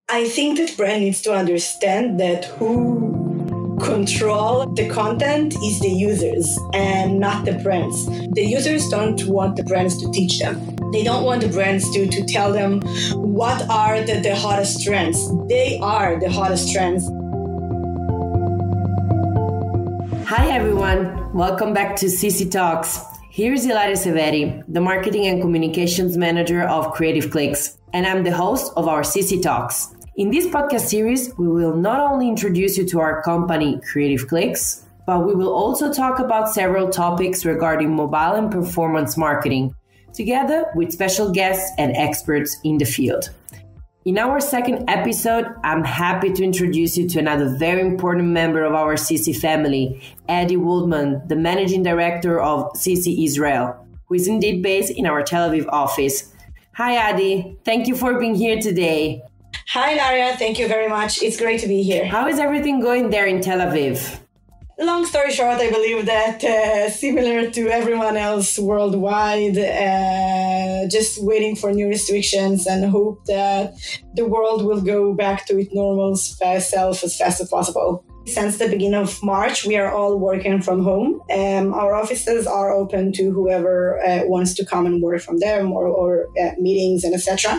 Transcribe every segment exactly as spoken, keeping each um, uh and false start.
I think that brand needs to understand that who control the content is the users and not the brands. The users don't want the brands to teach them. They don't want the brands to, to tell them what are the, the hottest trends. They are the hottest trends. Hi everyone, welcome back to C C Talks. Here's Ilaria Severi, the Marketing and Communications Manager of Creative Clicks, and I'm the host of our C C Talks. In this podcast series, we will not only introduce you to our company, Creative Clicks, but we will also talk about several topics regarding mobile and performance marketing, together with special guests and experts in the field. In our second episode, I'm happy to introduce you to another very important member of our C C family, Adi Waldman, the Managing Director of C C Israel, who is indeed based in our Tel Aviv office. Hi, Adi. Thank you for being here today. Hi, Laria. Thank you very much. It's great to be here. How is everything going there in Tel Aviv? Long story short, I believe that uh, similar to everyone else worldwide, uh, just waiting for new restrictions and hope that the world will go back to its normal self as fast as possible. Since the beginning of March, we are all working from home. Um, our offices are open to whoever uh, wants to come and work from them or, or uh, meetings and et cetera.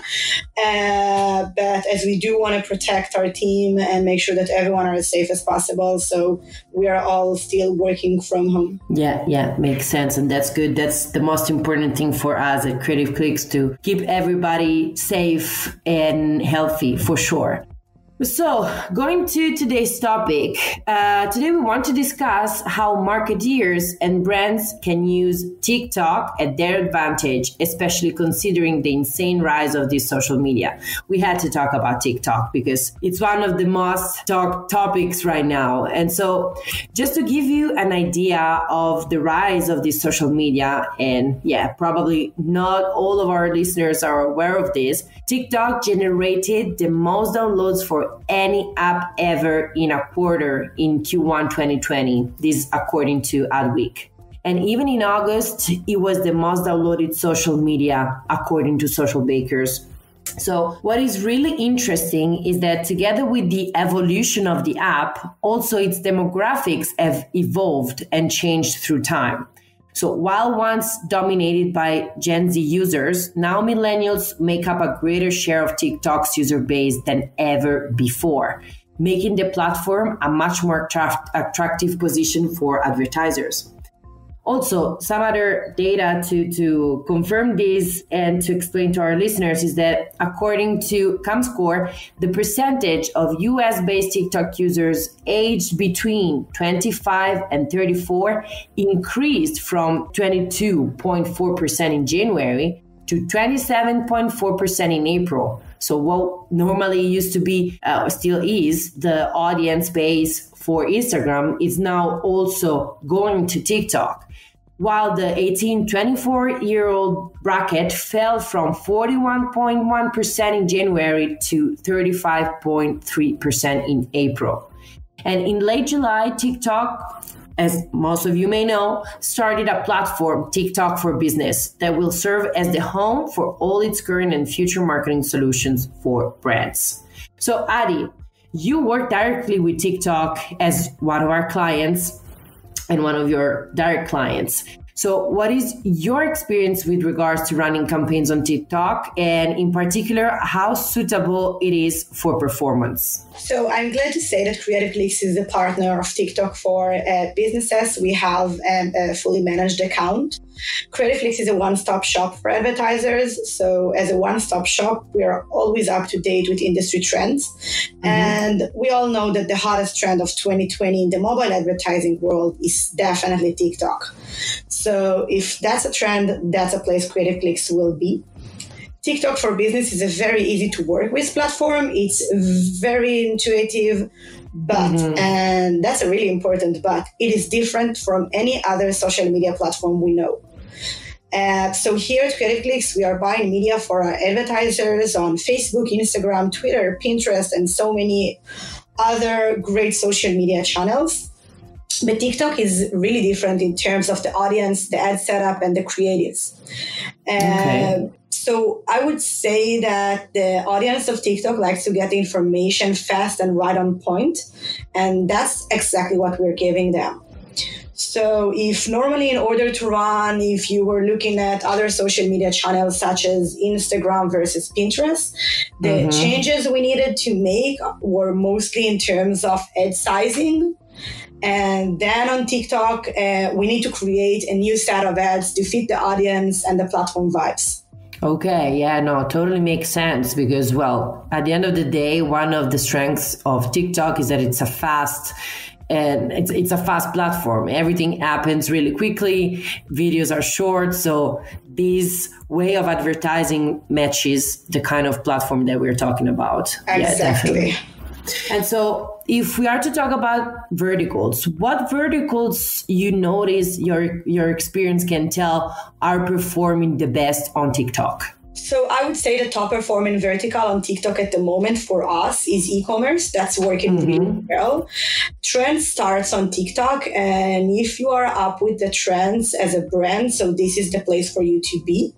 Uh, but as we do want to protect our team and make sure that everyone are as safe as possible, so we are all still working from home. Yeah, yeah, makes sense. And that's good. That's the most important thing for us at Creative Clicks, to keep everybody safe and healthy for sure. So, going to today's topic, uh, today we want to discuss how marketeers and brands can use TikTok at their advantage, especially considering the insane rise of this social media. We had to talk about TikTok because it's one of the most talked topics right now. And so, just to give you an idea of the rise of this social media, and yeah, probably not all of our listeners are aware of this, TikTok generated the most downloads for any app ever in a quarter in Q one twenty twenty. This according to Adweek. And even in August, it was the most downloaded social media according to Social Bakers. So what is really interesting is that together with the evolution of the app, also its demographics have evolved and changed through time. So while once dominated by Gen Z users, now millennials make up a greater share of TikTok's user base than ever before, making the platform a much more attract- attractive position for advertisers. Also, some other data to, to confirm this and to explain to our listeners is that according to Comscore, the percentage of U S-based TikTok users aged between twenty-five and thirty-four increased from twenty-two point four percent in January to twenty-seven point four percent in April. So what normally used to be, uh, still is, the audience base for Instagram is now also going to TikTok, while the eighteen to twenty-four year old bracket fell from forty-one point one percent in January to thirty-five point three percent in April. And in late July, TikTok, as most of you may know, started a platform, TikTok for Business, that will serve as the home for all its current and future marketing solutions for brands. So Adi, you work directly with TikTok as one of our clients and one of your direct clients. So what is your experience with regards to running campaigns on TikTok, and in particular, how suitable it is for performance? So I'm glad to say that Creative Clicks is a partner of TikTok for uh, businesses. We have um, a fully managed account. Creative Clicks is a one-stop shop for advertisers. So as a one-stop shop, we are always up to date with industry trends. Mm-hmm. And we all know that the hottest trend of twenty twenty in the mobile advertising world is definitely TikTok. So if that's a trend, that's a place Creative Clicks will be. TikTok for Business is a very easy to work with platform. It's very intuitive, but, mm-hmm. and that's a really important but, it is different from any other social media platform we know. Uh, so here at Creative Clicks, we are buying media for our advertisers on Facebook, Instagram, Twitter, Pinterest, and so many other great social media channels. But TikTok is really different in terms of the audience, the ad setup, and the creatives. Uh, okay. So I would say that the audience of TikTok likes to get information fast and right on point. And that's exactly what we're giving them. So if normally in order to run, if you were looking at other social media channels such as Instagram versus Pinterest, the mm-hmm. changes we needed to make were mostly in terms of ad sizing. And then on TikTok, uh, we need to create a new set of ads to fit the audience and the platform vibes. Okay, yeah, no, totally makes sense because, well, at the end of the day, one of the strengths of TikTok is that it's a fast and it's it's a fast platform. Everything happens really quickly. Videos are short. So this way of advertising matches the kind of platform that we're talking about. Exactly. Yeah, and so if we are to talk about verticals, what verticals you notice your your experience can tell are performing the best on TikTok? So I would say the top performing vertical on TikTok at the moment for us is e-commerce. That's working mm-hmm. really well. Trend starts on TikTok. And if you are up with the trends as a brand, so this is the place for you to be.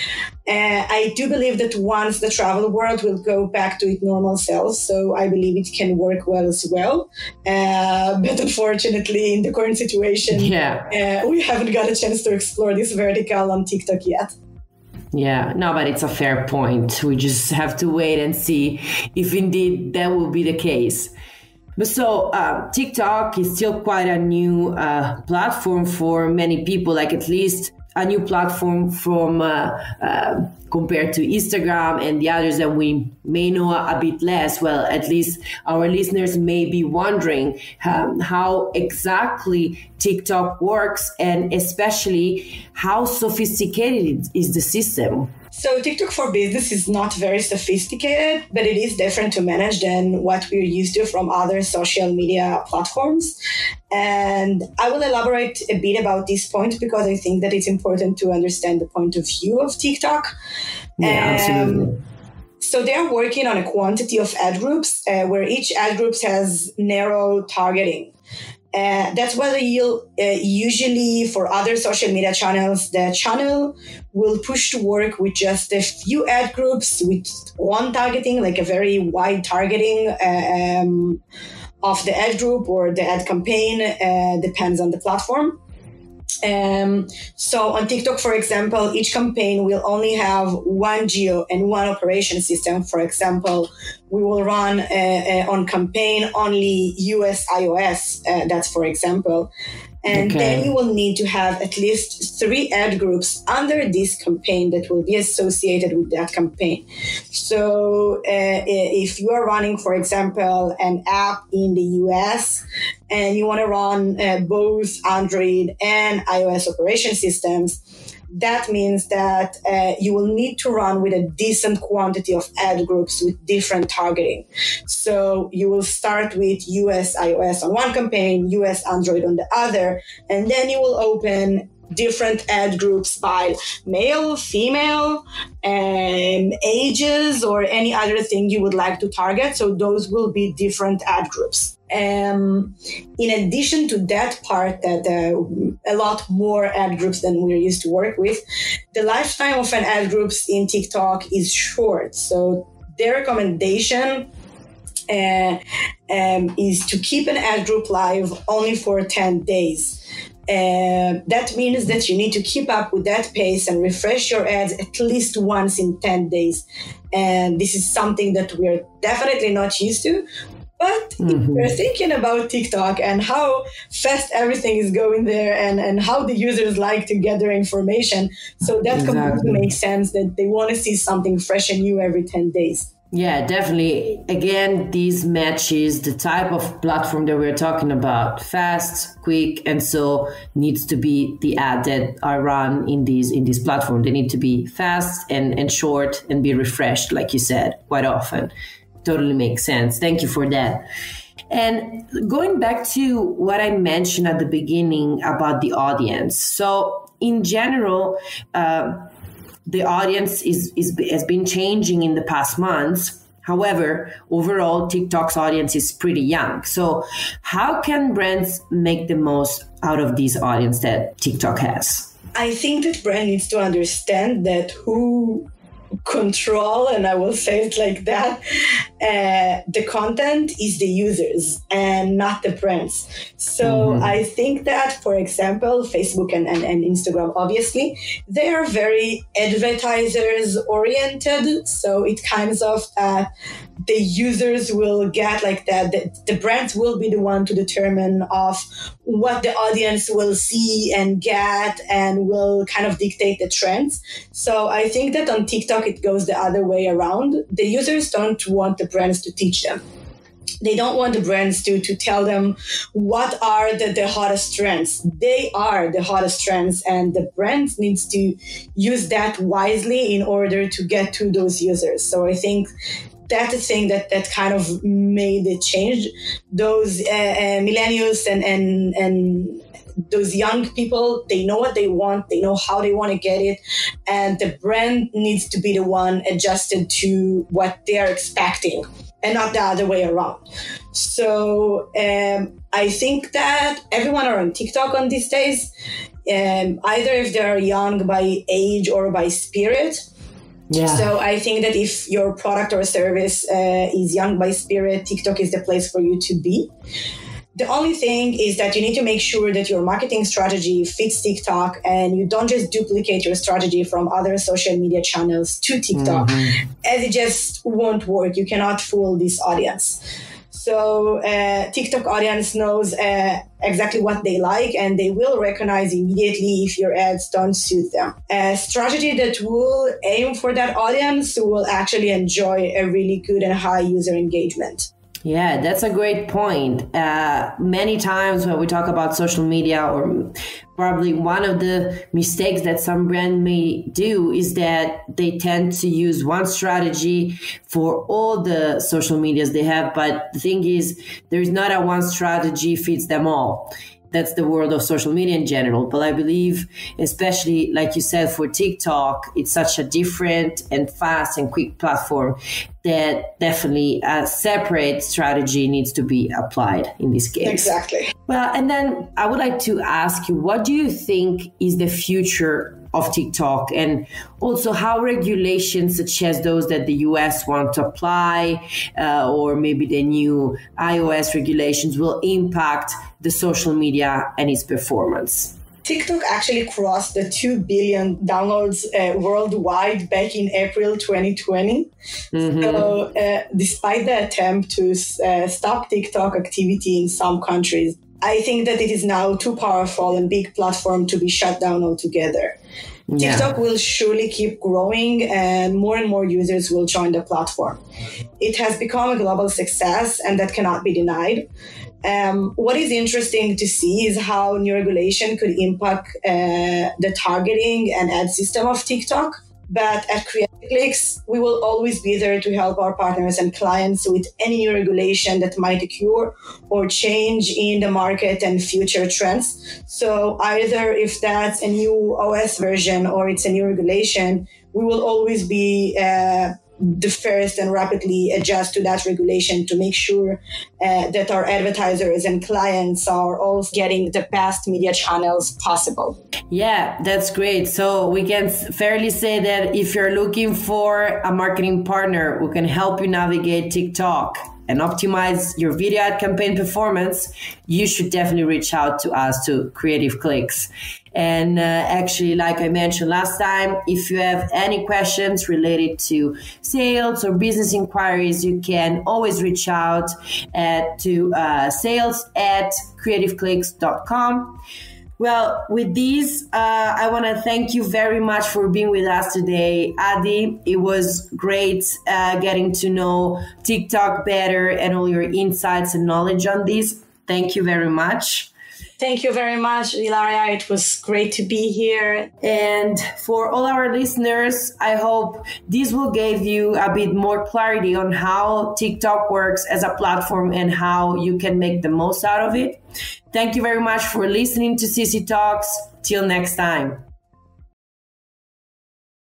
Uh, I do believe that once the travel world will go back to its normal self, so I believe it can work well as well. Uh, but unfortunately, in the current situation, yeah. uh, we haven't got a chance to explore this vertical on TikTok yet. Yeah, no, but it's a fair point. We just have to wait and see if indeed that will be the case. But so uh, TikTok is still quite a new uh, platform for many people, like at least a new platform from uh, uh, compared to Instagram and the others that we may know a bit less. Well, at least our listeners may be wondering um, how exactly TikTok works and especially how sophisticated is the system. So TikTok for Business is not very sophisticated, but it is different to manage than what we're used to from other social media platforms. And I will elaborate a bit about this point because I think that it's important to understand the point of view of TikTok. Yeah, absolutely. Um, so they are working on a quantity of ad groups uh, where each ad group has narrow targeting. Uh, that's why you'll uh, usually for other social media channels, the channel will push to work with just a few ad groups with one targeting, like a very wide targeting uh, um, of the ad group or the ad campaign, uh, depends on the platform. Um, so on TikTok, for example, each campaign will only have one geo and one operation system. For example, we will run uh, uh, on campaign only U S iOS. Uh, that's for example. And okay. then you will need to have at least three ad groups under this campaign that will be associated with that campaign. So uh, if you are running, for example, an app in the U S and you want to run uh, both Android and iOS operation systems, that means that uh, you will need to run with a decent quantity of ad groups with different targeting. So you will start with U S iOS on one campaign, U S Android on the other, and then you will open different ad groups by male, female, and ages, or any other thing you would like to target. So those will be different ad groups. Um, in addition to that part, that uh, a lot more ad groups than we're used to work with, the lifetime of an ad groups in TikTok is short. So their recommendation uh, um, is to keep an ad group live only for ten days. Uh, that means that you need to keep up with that pace and refresh your ads at least once in ten days. And this is something that we're definitely not used to. But mm-hmm. if we're thinking about TikTok and how fast everything is going there and, and how the users like to get their information, so that exactly. completely makes sense that they want to see something fresh and new every ten days. Yeah, definitely. Again, this matches the type of platform that we're talking about. Fast, quick, and so needs to be the ad that are run in these in this platform. They need to be fast and, and short and be refreshed, like you said, quite often. Totally makes sense. Thank you for that. And going back to what I mentioned at the beginning about the audience. So in general, uh, the audience is, is has been changing in the past months. However, overall, TikTok's audience is pretty young. So how can brands make the most out of this audience that TikTok has? I think that brand needs to understand that who control, and I will say it like that, uh, the content is the users and not the brands. So mm-hmm. I think that, for example, Facebook and, and, and Instagram, obviously, they are very advertisers oriented. So it kind of uh, the users will get like that. The, the brands will be the one to determine of what the audience will see and get and will kind of dictate the trends. So I think that on TikTok, it goes the other way around. The users don't want the brands to teach them. They don't want the brands to, to tell them what are the, the hottest trends. They are the hottest trends, and the brands needs to use that wisely in order to get to those users. So I think that's the thing that, that kind of made it change. Those uh, uh, millennials and, and, and those young people, they know what they want. They know how they want to get it. And the brand needs to be the one adjusted to what they're expecting and not the other way around. So um, I think that everyone are on TikTok on these days, um, either if they're young by age or by spirit. Yeah. So I think that if your product or service uh, is young by spirit, TikTok is the place for you to be. The only thing is that you need to make sure that your marketing strategy fits TikTok and you don't just duplicate your strategy from other social media channels to TikTok, mm-hmm. as it just won't work. You cannot fool this audience. So uh, TikTok audience knows uh, exactly what they like, and they will recognize immediately if your ads don't suit them. A strategy that will aim for that audience will actually enjoy a really good and high user engagement. Yeah, that's a great point. Uh, many times when we talk about social media, or probably one of the mistakes that some brand may do is that they tend to use one strategy for all the social medias they have. But the thing is, there's not a one strategy fits them all. That's the world of social media in general. But I believe, especially like you said, for TikTok, it's such a different and fast and quick platform that definitely a separate strategy needs to be applied in this case. Exactly. Well, and then I would like to ask you, what do you think is the future of TikTok, and also how regulations such as those that the U S want to apply uh, or maybe the new iOS regulations will impact the social media and its performance? TikTok actually crossed the two billion downloads uh, worldwide back in April twenty twenty. Mm-hmm. So uh, despite the attempt to uh, stop TikTok activity in some countries, I think that it is now too powerful and big platform to be shut down altogether. Yeah. TikTok will surely keep growing and more and more users will join the platform. It has become a global success and that cannot be denied. Um, what is interesting to see is how new regulation could impact uh, the targeting and ad system of TikTok. But at CreativeClicks, we will always be there to help our partners and clients with any new regulation that might occur or change in the market and future trends. So either if that's a new O S version or it's a new regulation, we will always be uh, the first and rapidly adjust to that regulation to make sure uh, that our advertisers and clients are all getting the best media channels possible. Yeah, that's great. So we can fairly say that if you're looking for a marketing partner who can help you navigate TikTok and optimize your video ad campaign performance, you should definitely reach out to us, to CreativeClicks. And uh, actually, like I mentioned last time, if you have any questions related to sales or business inquiries, you can always reach out at, to uh, sales at creativeclicks dot com. Well, with these, uh, I want to thank you very much for being with us today, Adi. It was great uh, getting to know TikTok better and all your insights and knowledge on this. Thank you very much. Thank you very much, Ilaria. It was great to be here. And for all our listeners, I hope this will give you a bit more clarity on how TikTok works as a platform and how you can make the most out of it. Thank you very much for listening to C C Talks. Till next time.